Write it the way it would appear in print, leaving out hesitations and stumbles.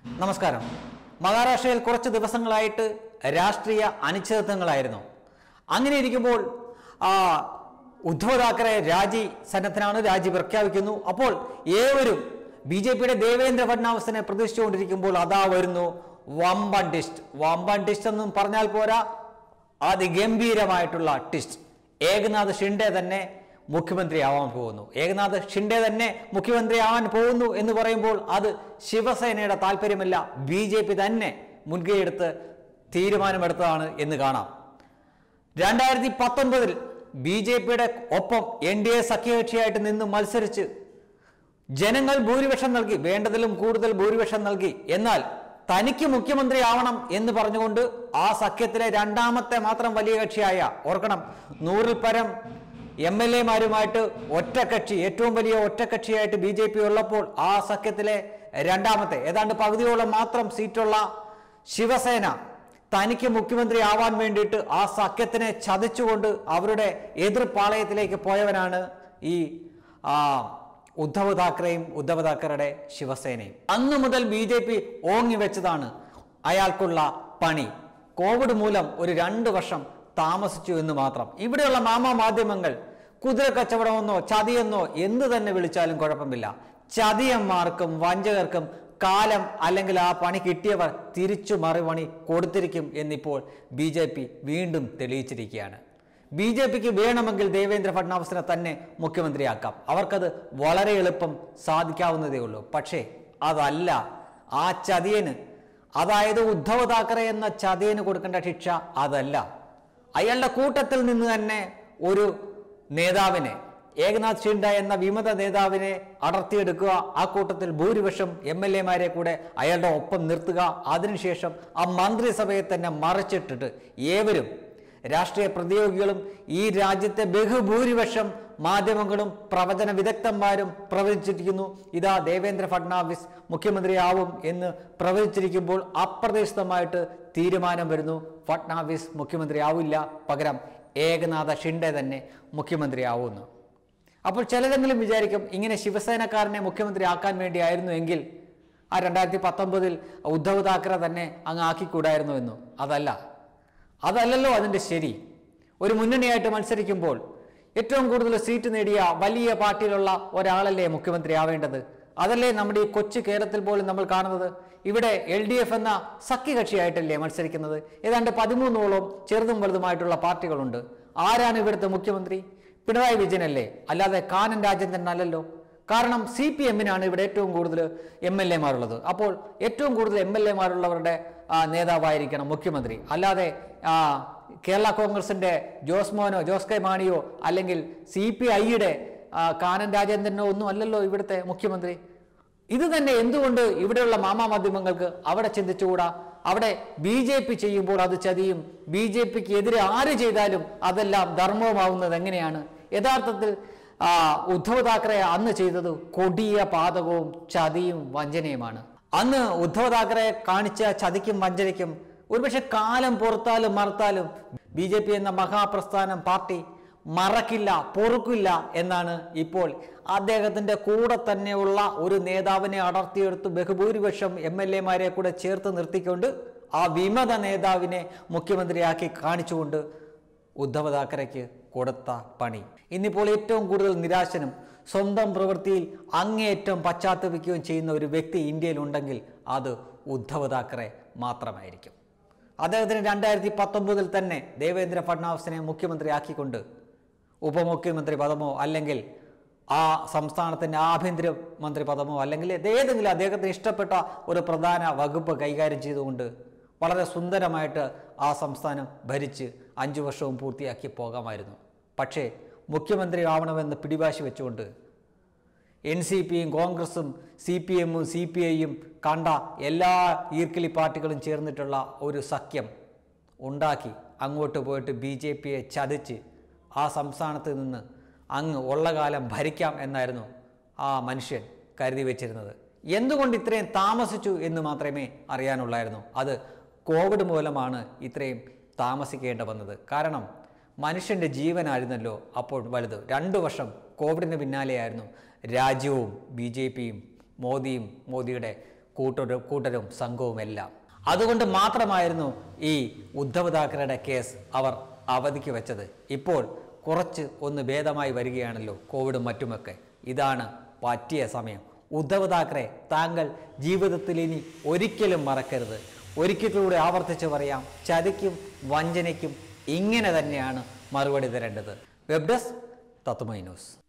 നമസ്കാരം. മഹാരാഷ്ട്രയിൽ കുറച്ച് ദിവസങ്ങളായിട്ട് രാഷ്ട്രീയ അനിശ്ചിതത്വങ്ങളായിരുന്നു. അങ്ങനെ ഇരിക്കുമ്പോൾ ഉദ്ധവ് താക്കറെ രാജി സന്നദ്ധനാണ്, രാജി പ്രഖ്യാപിക്കുന്നു. അപ്പോൾ ഏവരും ബി.ജെ.പിയുടെ ദേവേന്ദ്ര ഫഡ്നാവിസിനെ പ്രതീക്ഷിച്ചുകൊണ്ടിരിക്കുമ്പോൾ അതാ വരുന്നു വമ്പൻ ടിസ്റ്റ്. വമ്പൻ ടിസ്റ്റ് എന്നും പറഞ്ഞാൽ പോരാ, അതിഗംഭീരമായിട്ടുള്ള ടിസ്റ്റ്. ഏകനാഥ് ഷിൻഡെ തന്നെ മുഖ്യമന്ത്രിയാവാൻ പോകുന്നു. ഏകനാഥ് ഷിൻഡെ തന്നെ മുഖ്യമന്ത്രിയാവാൻ പോകുന്നു എന്ന് പറയുമ്പോൾ അത് ശിവസേനയുടെ താല്പര്യമല്ല, ബി.ജെ.പി തന്നെ മുൻകൈയെടുത്ത് തീരുമാനമെടുത്തതാണ് എന്ന് കാണാം. 2019 ബി.ജെ.പിയുടെ ഒപ്പം NDA സഖ്യകക്ഷിയായിട്ട് നിന്ന് മത്സരിച്ച് ജനങ്ങൾ ഭൂരിപക്ഷം നൽകി, വേണ്ടതിലും കൂടുതൽ ഭൂരിപക്ഷം നൽകി. എന്നാൽ തനിക്ക് മുഖ്യമന്ത്രി ആവണം എന്ന് പറഞ്ഞുകൊണ്ട് ആ സഖ്യത്തിലെ രണ്ടാമത്തെ മാത്രം വലിയ കക്ഷിയായ, ഓർക്കണം, 100-ൽ പരം MLA-മാരുമായിട്ട് ഒറ്റക്കക്ഷി, ഏറ്റവും വലിയ ഒറ്റക്കക്ഷിയായിട്ട് ബി.ജെ.പി ഉള്ളപ്പോൾ ആ സഖ്യത്തിലെ രണ്ടാമത്തെ, ഏതാണ്ട് പകുതിയോളം മാത്രം സീറ്റുള്ള ശിവസേന തനിക്ക് മുഖ്യമന്ത്രി ആവാൻ വേണ്ടിയിട്ട് ആ സഖ്യത്തിനെ ചതിച്ചുകൊണ്ട് അവരുടെ എതിർപ്പാളയത്തിലേക്ക് പോയവനാണ് ഈ ഉദ്ധവ് താക്കറെയും ഉദ്ധവ് താക്കറയുടെ ശിവസേനയും. അന്നു മുതൽ ബി.ജെ.പി ഓങ്ങി വെച്ചതാണ് അയാൾക്കുള്ള പണി. കോവിഡ് മൂലം ഒരു 2 വർഷം താമസിച്ചു എന്ന് മാത്രം. ഇവിടെയുള്ള മാധ്യമങ്ങൾ കുതിര കച്ചവടമെന്നോ ചതിയെന്നോ എന്ത് തന്നെ വിളിച്ചാലും കുഴപ്പമില്ല. ചതിയന്മാർക്കും വഞ്ചകർക്കും കാലം അല്ലെങ്കിൽ ആ പണി കിട്ടിയവർ തിരിച്ചു മറുപണി കൊടുത്തിരിക്കും എന്നിപ്പോൾ ബി.ജെ.പി വീണ്ടും തെളിയിച്ചിരിക്കുകയാണ്. ബി.ജെ.പിക്ക് വേണമെങ്കിൽ ദേവേന്ദ്ര ഫഡ്നാവിസിനെ തന്നെ മുഖ്യമന്ത്രിയാക്കാം. അവർക്കത് വളരെ എളുപ്പം സാധിക്കാവുന്നതേ ഉള്ളൂ. പക്ഷേ അതല്ല, ആ ചതിയന്, അതായത് ഉദ്ധവ് താക്കറെ എന്ന ചതിയന് കൊടുക്കേണ്ട ശിക്ഷ അതല്ല. അയാളുടെ കൂട്ടത്തിൽ നിന്ന് തന്നെ ഒരു നേതാവിനെ, ഏകനാഥ് ഷിൻഡെ എന്ന വിമത നേതാവിനെ അടർത്തിയെടുക്കുക, ആ കൂട്ടത്തിൽ ഭൂരിപക്ഷം MLA-മാരെ കൂടെ അയാളുടെ ഒപ്പം നിർത്തുക, അതിനുശേഷം ആ മന്ത്രിസഭയെ തന്നെ മറിച്ചിട്ടിട്ട് ഏവരും രാഷ്ട്രീയ പ്രതിയോഗികളും ഈ രാജ്യത്തെ ബഹുഭൂരിപക്ഷം മാധ്യമങ്ങളും പ്രവചന വിദഗ്ധന്മാരും പ്രവചിച്ചിരിക്കുന്നു. ഇതാ ദേവേന്ദ്ര ഫഡ്നാവിസ് മുഖ്യമന്ത്രിയാവും എന്ന് പ്രവചിച്ചിരിക്കുമ്പോൾ അപ്രതീക്ഷിതമായിട്ട് തീരുമാനം വരുന്നു. ഫഡ്നാവിസ് മുഖ്യമന്ത്രിയാവില്ല, പകരം ഏകനാഥ ഷിൻഡെ തന്നെ മുഖ്യമന്ത്രിയാവുന്നു. അപ്പോൾ ചിലരെങ്കിലും വിചാരിക്കും, ഇങ്ങനെ ശിവസേനക്കാരനെ മുഖ്യമന്ത്രി ആക്കാൻ വേണ്ടിയായിരുന്നു എങ്കിൽ ആ 2019 ഉദ്ധവ് താക്കറെ തന്നെ അങ്ങ് ആക്കിക്കൂടായിരുന്നു എന്നു. അതല്ലല്ലോ അതിൻ്റെ ശരി. ഒരു മുന്നണിയായിട്ട് മത്സരിക്കുമ്പോൾ ഏറ്റവും കൂടുതൽ സീറ്റ് നേടിയ വലിയ പാർട്ടിയിലുള്ള ഒരാളല്ലേ മുഖ്യമന്ത്രി ആവേണ്ടത്? അതല്ലേ നമ്മുടെ ഈ കൊച്ചു കേരളത്തിൽ പോലും നമ്മൾ കാണുന്നത്. ഇവിടെ LDF എന്ന സഖ്യകക്ഷിയായിട്ടല്ലേ മത്സരിക്കുന്നത്. ഏതാണ്ട് 13ഓളം ചെറുതും വലുതുമായിട്ടുള്ള പാർട്ടികളുണ്ട്. ആരാണ് ഇവിടുത്തെ മുഖ്യമന്ത്രി? പിണറായി വിജയനല്ലേ, അല്ലാതെ കാനൻ രാജേന്ദ്രൻ അല്ലല്ലോ. കാരണം CPM-നാണ് ഇവിടെ ഏറ്റവും കൂടുതൽ MLA-മാരുള്ളത്. അപ്പോൾ ഏറ്റവും കൂടുതൽ MLA-മാരുള്ളവരുടെ നേതാവായിരിക്കണം മുഖ്യമന്ത്രി. അല്ലാതെ കേരള കോൺഗ്രസിന്റെ ജോസ് കെ മാണിയോ അല്ലെങ്കിൽ CPI-യുടെ കാനൻ രാജേന്ദ്രനോ ഒന്നും അല്ലല്ലോ ഇവിടുത്തെ മുഖ്യമന്ത്രി. ഇത് തന്നെ എന്തുകൊണ്ട് ഇവിടെയുള്ള മാധ്യമങ്ങൾക്ക് അവിടെ ചിന്തിച്ചുകൂടാ? അവിടെ ബി.ജെ.പി ചെയ്യുമ്പോൾ അത് ചതിയും, ബി.ജെ.പിക്ക് എതിരെ ആര് ചെയ്താലും അതെല്ലാം ധർമ്മവുമാവുന്നത് എങ്ങനെയാണ്? യഥാർത്ഥത്തിൽ ഉദ്ധവ് താക്കറെ അന്ന് ചെയ്തത് കൊടിയ പാതകവും ചതിയും വഞ്ചനയുമാണ്. അന്ന് ഉദ്ധവ് താക്കറെ കാണിച്ച ചതിക്കും വഞ്ചനയ്ക്കും ഒരുപക്ഷെ കാലം പുറത്താലും മറത്താലും ബി.ജെ.പി എന്ന മഹാപ്രസ്ഥാനം പാർട്ടി മറക്കില്ല, പൊറുക്കില്ല എന്നാണ് ഇപ്പോൾ അദ്ദേഹത്തിന്റെ കൂടെ തന്നെയുള്ള ഒരു നേതാവിനെ അടർത്തിയെടുത്ത് ബഹുഭൂരിപക്ഷം MLA-മാരെ കൂടെ ചേർത്ത് നിർത്തിക്കൊണ്ട് ആ വിമത നേതാവിനെ മുഖ്യമന്ത്രിയാക്കി കാണിച്ചുകൊണ്ട് ഉദ്ധവ് താക്കറെക്ക് കൊടുത്ത പണി. ഇന്നിപ്പോൾ ഏറ്റവും കൂടുതൽ നിരാശനും സ്വന്തം പ്രവൃത്തിയിൽ അങ്ങേയറ്റം പശ്ചാത്തപിക്കുകയും ചെയ്യുന്ന ഒരു വ്യക്തി ഇന്ത്യയിൽ ഉണ്ടെങ്കിൽ അത് ഉദ്ധവ് താക്കറെ മാത്രമായിരിക്കും. അദ്ദേഹത്തിന് 2019 തന്നെ ദേവേന്ദ്ര ഫഡ്നാവിസിനെ മുഖ്യമന്ത്രിയാക്കിക്കൊണ്ട് ഉപമുഖ്യമന്ത്രി പദമോ അല്ലെങ്കിൽ ആ സംസ്ഥാനത്തിൻ്റെ ആഭ്യന്തര മന്ത്രി പദമോ അല്ലെങ്കിൽ ഏതെങ്കിലും അദ്ദേഹത്തിന് ഇഷ്ടപ്പെട്ട ഒരു പ്രധാന വകുപ്പ് കൈകാര്യം ചെയ്തുകൊണ്ട് വളരെ സുന്ദരമായിട്ട് ആ സംസ്ഥാനം ഭരിച്ച് 5 വർഷവും പൂർത്തിയാക്കി പോകാമായിരുന്നു. പക്ഷേ മുഖ്യമന്ത്രി ആവണമെന്ന് പിടിവാശി വെച്ചുകൊണ്ട് NCPയും കോൺഗ്രസും CPM-ഉം CPI-യും കണ്ട എല്ലാ ഈർക്കിലി പാർട്ടികളും ചേർന്നിട്ടുള്ള ഒരു സഖ്യം ഉണ്ടാക്കി അങ്ങോട്ട് പോയിട്ട് ബി.ജെ.പിയെ ചതിച്ച് ആ സംസ്ഥാനത്ത് നിന്ന് അങ്ങ് ഉള്ള കാലം ഭരിക്കാം എന്നായിരുന്നു ആ മനുഷ്യൻ കരുതി വെച്ചിരുന്നത്. എന്തുകൊണ്ട് ഇത്രയും താമസിച്ചു എന്ന് മാത്രമേ അറിയാനുള്ളായിരുന്നു. അത് കോവിഡ് മൂലമാണ് ഇത്രയും താമസിക്കേണ്ടി വന്നത്. കാരണം മനുഷ്യൻ്റെ ജീവനായിരുന്നല്ലോ അപ്പോൾ വലുത്. 2 വർഷം കോവിഡിന് പിന്നാലെയായിരുന്നു രാജ്യവും ബി.ജെ.പിയും മോദിയുടെ കൂട്ടരും സംഘവുമെല്ലാം. അതുകൊണ്ട് മാത്രമായിരുന്നു ഈ ഉദ്ധവ് താക്കറെയുടെ കേസ് അവർ അവധിക്ക് വെച്ചത്. ഇപ്പോൾ കുറച്ച് ഒന്ന് ഭേദമായി വരികയാണല്ലോ കോവിഡും മറ്റുമൊക്കെ. ഇതാണ് പറ്റിയ സമയം. ഉദ്ധവ് താക്കറെ താങ്കൾ ജീവിതത്തിൽ ഇനി ഒരിക്കലും മറക്കരുത്. ഒരിക്കൽ കൂടെ ആവർത്തിച്ച് പറയാം, ചതിക്കും വഞ്ചനയ്ക്കും ഇങ്ങനെ തന്നെയാണ് മറുപടി തരേണ്ടത്. Web desk Tatwamayi news.